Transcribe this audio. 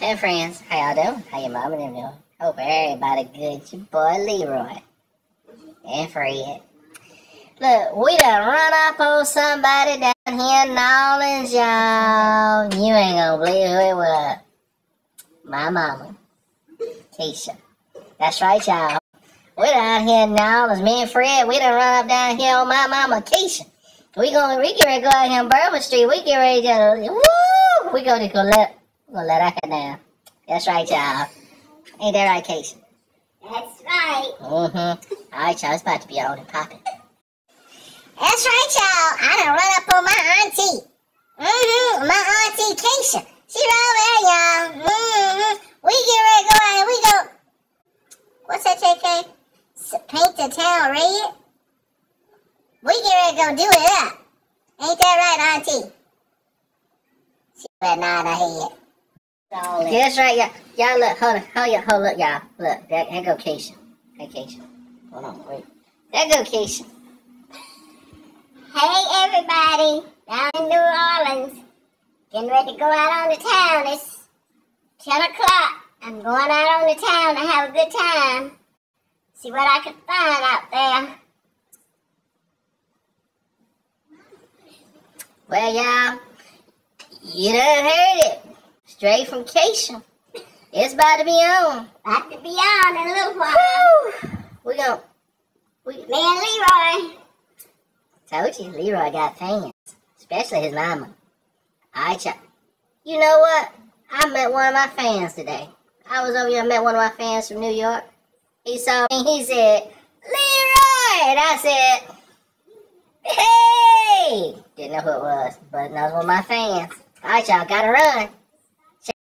Hey friends, how y'all doing? How your mama and them doing? Hope everybody good. It's your boy Leroy and Fred. Look, we done run up on somebody down here in New Orleans, y'all. You ain't gonna believe who it was. My mama, Keisha. That's right, y'all. We down here in New Orleans. Me and Fred, we done run up down here on my mama, Keisha. We get ready to go out here on Bourbon Street. We get ready to, woo! We gonna let her down. That's right, y'all. Ain't that right, Keisha? That's right. Mm-hmm. All right, y'all. It's about to be on and popping. That's right, y'all. I done run up on my auntie. My auntie Keisha. She right over there, y'all. We get ready to go out and we go. What's that, JK? Paint the town red? We get ready to go do it up. Ain't that right, auntie? She better nod her head. Yeah, that's right, y'all. Y'all look, hold up, y'all. Look, there go Keisha. Hey, Keisha. Hold on, wait. There go Keisha. Hey, everybody. Down in New Orleans. Getting ready to go out on the town. It's 10 o'clock. I'm going out on the town to have a good time. See what I can find out there. Well, y'all, you done heard it. Straight from Keisha. It's about to be on. About to be on in a little while. Me and Leroy. Told you, Leroy got fans. Especially his mama. Alright, y'all. You know what? I met one of my fans today. I was over here, met one of my fans from New York. He saw me, he said, Leroy! And I said, hey! Didn't know who it was, but knows one of my fans. Alright, y'all, gotta run.